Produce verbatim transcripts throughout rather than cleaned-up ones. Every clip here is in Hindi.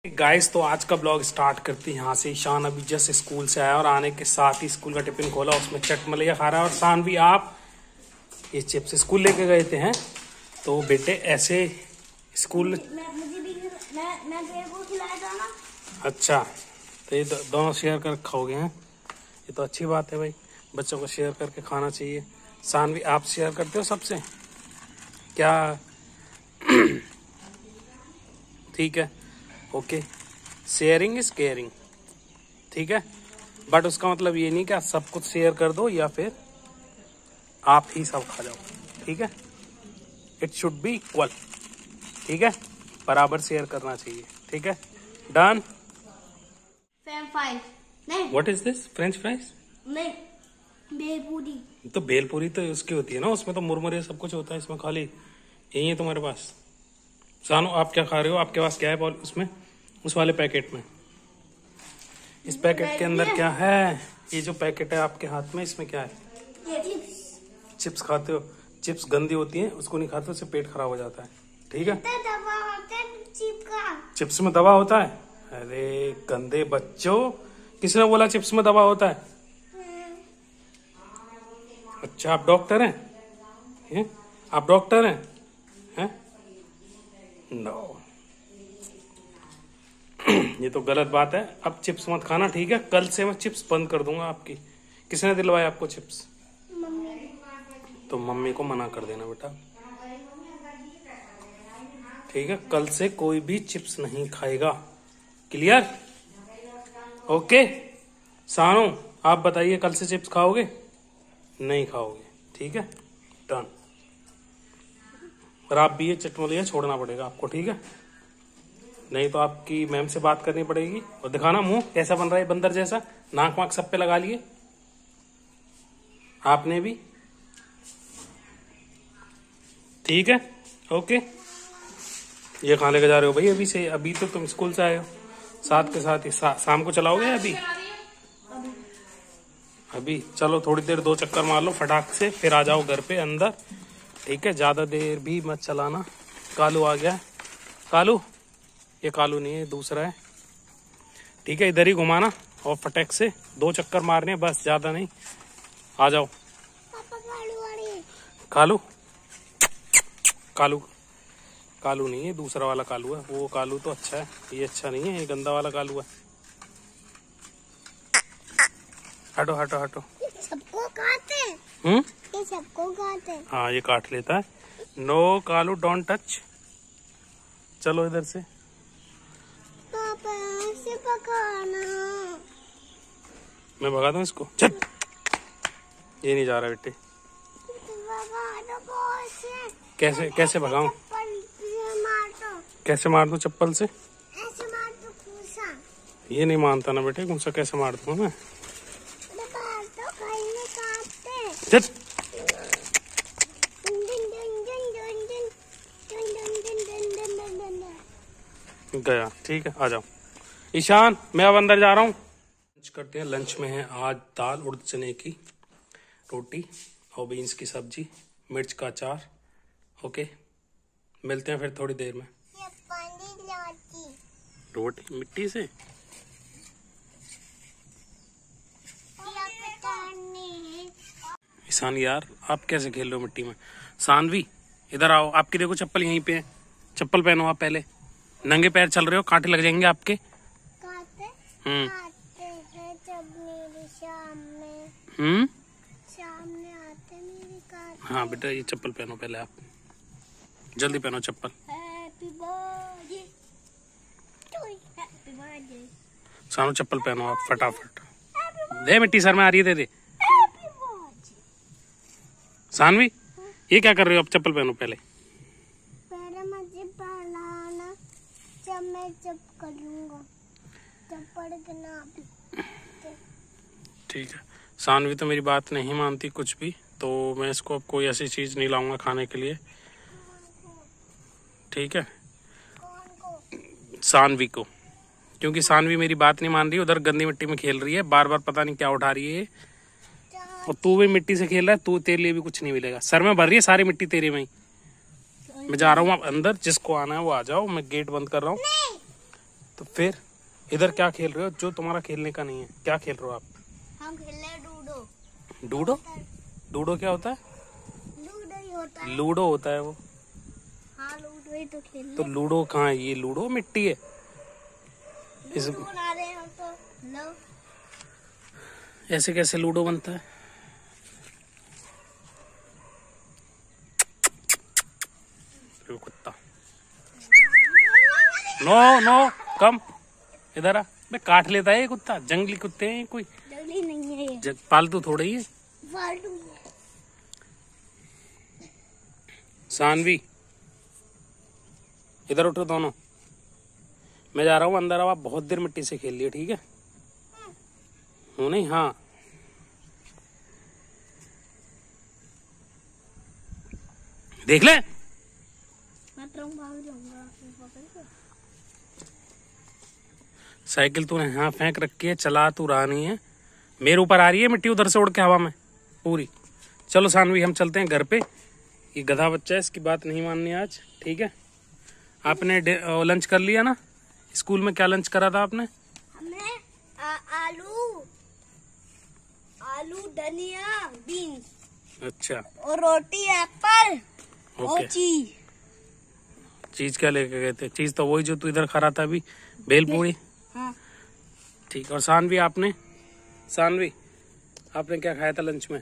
गाइस तो आज का ब्लॉग स्टार्ट करते हैं यहाँ से। ईशान अभी जस्ट स्कूल से आया और आने के साथ ही स्कूल का टिफिन खोला, उसमें चट मलिया खा रहा है। और शान भी आप ये चिप्स स्कूल लेके गए थे हैं, तो बेटे ऐसे स्कूल मैं, मुझे भी मैं मैं तेरे को खिलाया था ना। अच्छा, तो ये दोनों शेयर कर खाओगे हैं, ये तो अच्छी बात है भाई, बच्चों को शेयर करके खाना चाहिए। शान भी आप शेयर करते हो सबसे क्या? ठीक है, ओके, शेयरिंग इज केयरिंग, ठीक है। बट उसका मतलब ये नहीं कि आप सब कुछ शेयर कर दो या फिर आप ही सब खा जाओ, ठीक है। इट शुड बी इक्वल, ठीक है, बराबर शेयर करना चाहिए, ठीक है। डन। फ्रेंच फ्राइज नहीं। What is this? French fries नहीं, भेलपूरी। तो भेलपूरी तो उसकी होती है ना, उसमें तो मुरमुरे सब कुछ होता है, इसमें खाली यही है तुम्हारे पास। सानू आप क्या खा रहे हो? आपके पास क्या है बॉल उसमें, उस वाले पैकेट में? इस पैकेट के अंदर क्या है? ये जो पैकेट है आपके हाथ में, इसमें क्या है? ये चिप्स। चिप्स खाते हो? चिप्स गंदी होती है, उसको नहीं खाते, उससे पेट खराब हो जाता है, ठीक है। दवा होता है चिप्स का। चिप्स में दवा होता है? अरे गंदे बच्चों, किसने बोला चिप्स में दवा होता है? अच्छा, आप डॉक्टर हैं? हैं? आप डॉक्टर हैं? हैं? नो, ये तो गलत बात है। अब चिप्स मत खाना, ठीक है। कल से मैं चिप्स बंद कर दूंगा आपकी। किसने दिलवाया आपको चिप्स? मम्मी। तो मम्मी को मना कर देना बेटा, ठीक है। कल से कोई भी चिप्स नहीं खाएगा, क्लियर? ओके। सानू आप बताइए, कल से चिप्स खाओगे? नहीं खाओगे, ठीक है, डन। और आप भी ये चटमलिया छोड़ना पड़ेगा आपको, ठीक है, नहीं तो आपकी मैम से बात करनी पड़ेगी। और दिखाना मुंह कैसा बन रहा है बंदर जैसा, नाक वाक सब पे लगा लिए आपने भी, ठीक है, ओके। ये कहाँ लेके जा रहे हो भाई? अभी से, अभी तो तुम स्कूल से आए हो, साथ के साथ ही सा, शाम को चलाओगे? अभी अभी चलो, थोड़ी देर दो चक्कर मार लो फटाक से, फिर आ जाओ घर पे अंदर, ठीक है। ज्यादा देर भी मत चलाना। कालू आ गया। कालू, ये कालू नहीं है, दूसरा है, ठीक है। इधर ही घुमाना और फटक से दो चक्कर मारने बस, ज्यादा नहीं। आ जाओ। पापा कालू आ रही है। कालू कालू कालू नहीं है, दूसरा वाला कालू है। वो कालू तो अच्छा है, ये अच्छा नहीं है, ये गंदा वाला कालू है। हटो हटो हटो। ये सबको काटते हैं। हम्म, ये सबको काटते हैं। हाँ ये काट लेता है। No Kalu, don't touch. चलो इधर से। पापा ऐसे पकाना। मैं भगा दूं इसको, चल। ये नहीं जा रहा बेटे। पापा तो बहुत से। कैसे कैसे भगाऊं? चप्पल से मार दो। कैसे मार दूं चप्पल से? ऐसे मार दो घूसा। ये नहीं मानता ना बेटे, कौन सा कैसे मार दूंगा मैं? पापा तो खाने काटते। चल। Done done done done done done done done done done done done. गया, ठीक है, आ जाओ। ईशान मैं अब अंदर जा रहा हूँ। लंच करते हैं। लंच में है आज दाल उड़द चने की रोटी और बीन्स की सब्जी, मिर्च का अचार, ओके। मिलते हैं फिर थोड़ी देर में। ये पानी लाती। रोटी मिट्टी से? ईशान यार आप कैसे खेल रहे हो मिट्टी में? सानवी इधर आओ, आपकी देखो चप्पल यहीं पे है, चप्पल पहनो आप पहले। नंगे पैर चल रहे हो, कांटे लग जाएंगे आपके। काटे हम्म आते हैं जब मेरी शाम में हम्म शाम में आते मेरी काटे। हाँ बेटा, ये चप्पल पहनो पहले आप, जल्दी पहनो चप्पल। Happy birthday to you. Happy birthday. Sanu चप्पल पहनो आप फटाफट। दे मिट्टी सर में आ रही है, दे दे। Happy birthday. सानवी ये क्या कर रहे हो? आप चप्पल पहनो पहले। पहले मुझे पहनाना, जब मैं जब करूँगा चप्पल के नाम। ठीक है। सानवी तो मेरी बात नहीं मानती कुछ भी, तो मैं इसको अब कोई ऐसी चीज नहीं लाऊंगा खाने के लिए, ठीक है। कौन को? सानवी को, क्योंकि सानवी मेरी बात नहीं मान रही, उधर गंदी मिट्टी में खेल रही है, बार बार पता नहीं क्या उठा रही है। और तू भी मिट्टी से खेल रहा है, तू, तेरे लिए भी कुछ नहीं मिलेगा। सर में भर रही है सारी मिट्टी तेरे में ही। मैं जा रहा हूँ आप अंदर, जिसको आना है वो आ जाओ, मैं गेट बंद कर रहा हूँ। तो फिर इधर क्या खेल रहे हो जो तुम्हारा खेलने का नहीं है? क्या खेल रहे हो आप? हम खेल रहे हैं डूडो। डूडो? डूडो क्या होता है? लूडो ही होता है। लूडो होता है वो। हाँ लूडो ही तो खेल तो लूडो कहाँ है? ये लूडो मिट्टी है। इस लूडो बना रहे हैं हम तो। लो ऐसे कैसे लूडो बनता है? कुत्ता, नो नो कम इधर आ। मैं काट लेता है ये कुत्ता। जंगली कुत्ते हैं कोई, जल्दी नहीं है ये। जग, पालतू थोड़े ही है। फालतू सानवी इधर उठो दोनों। मैं जा रहा हूँ अंदर। आओ, आप बहुत देर मिट्टी से खेल लिए, ठीक है? हो नहीं? हाँ देख ले। मैं तो भाग जाऊंगा। साइकिल तूने यहाँ फेंक रखी है, चला तू रहा नहीं है। मेरे ऊपर आ रही है मिट्टी उधर से उड़ के हवा में पूरी। चलो सानवी हम चलते हैं घर पे। ये गधा बच्चा है, इसकी बात नहीं माननी आज, ठीक है? आपने लंच कर लिया ना? स्कूल में क्या लंच करा था आपने? हमने आ, आलू आलू धनिया बीन्स अच्छा, और रोटी एप्पल और ओके। चीज। चीज क्या लेके गए थे? चीज तो वही जो तू इधर खा रहा था अभी, भेलपूरी। हाँ ठीक। और सानवी आपने? सानवी आपने क्या खाया था लंच में?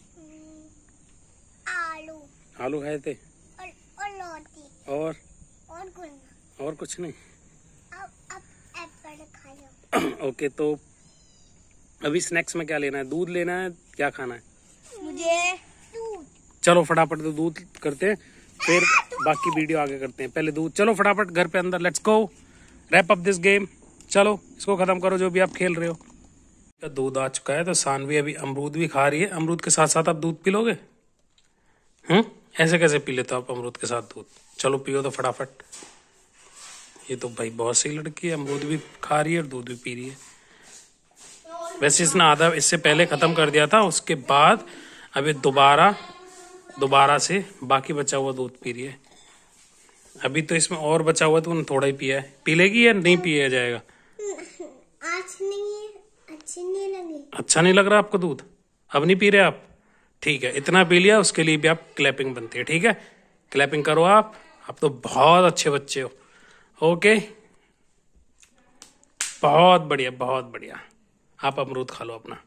आलू आलू खाए थे और, और रोटी और और कुछ और कुछ नहीं? अब अब एप्पल खाओ। ओके, तो अभी स्नैक्स में क्या लेना है? दूध लेना है? क्या खाना है? मुझे दूध। चलो फटाफट तो दूध करते हैं, फिर बाकी वीडियो आगे करते हैं। पहले दूध। चलो फटाफट घर पे अंदर। Let's go, wrap up this game. चलो इसको खत्म करो जो भी आप खेल रहे हो। तो दूध आ चुका है, तो सानवी अभी अमरूद भी खा रही है। अमरूद के साथ साथ आप दूध पी लोगे? हम्म ऐसे कैसे पी लेते हो आप अमरूद के साथ दूध? चलो पियो तो फटाफट। ये तो भाई बहुत सही लड़की है, अमरूद भी खा रही है और दूध भी पी रही है। वैसे इसने आधा इससे पहले खत्म कर दिया था, उसके बाद अभी दोबारा दोबारा से बाकी बचा हुआ दूध पी रही है। अभी तो इसमें और बचा हुआ तो उन्होंने थोड़ा ही पिया है। पी लेगी या नहीं पिया जाएगा? आज नहीं, अच्छी नहीं लगी। अच्छा नहीं लग रहा आपको दूध? अब नहीं पी रहे आप? ठीक है, इतना पी लिया, उसके लिए भी आप क्लैपिंग बनती है, ठीक है? क्लैपिंग करो आप। आप तो बहुत अच्छे बच्चे हो। ओके, बहुत बढ़िया, बहुत बढ़िया। आप अमरूद खा लो अपना।